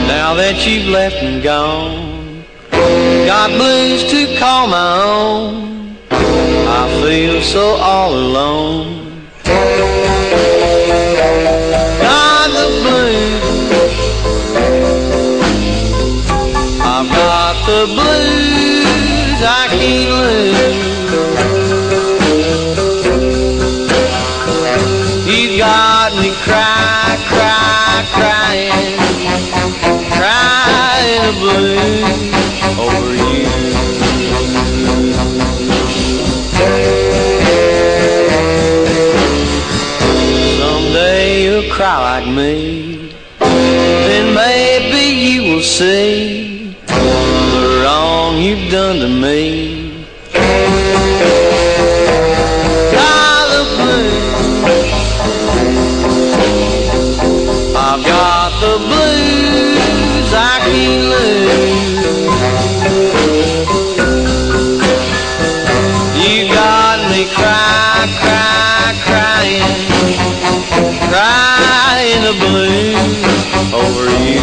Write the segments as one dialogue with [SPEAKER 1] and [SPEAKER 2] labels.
[SPEAKER 1] Now that you've left and gone, got blues to call my own. I feel so all alone. Got the blues, I've got the blues I can't lose. You got me crying, crying the blues over you. Someday you'll cry like me, then maybe you will see the wrong you've done to me. Got the blues, I've got the blues I can't lose. You got me crying, crying the blues over you.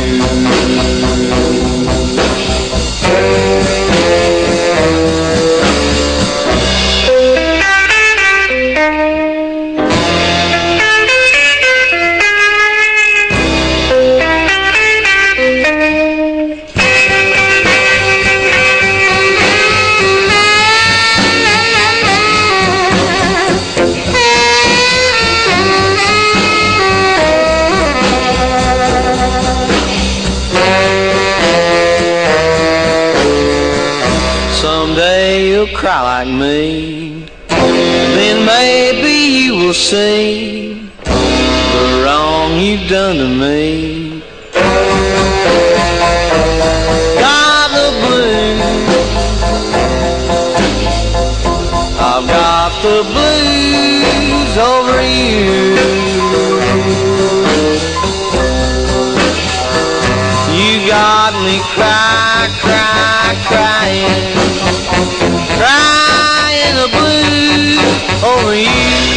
[SPEAKER 1] Someday you'll cry like me, then maybe you will see the wrong you've done to me. Got the blues, I've got the blues over you. You got me crying, crying the blues over you.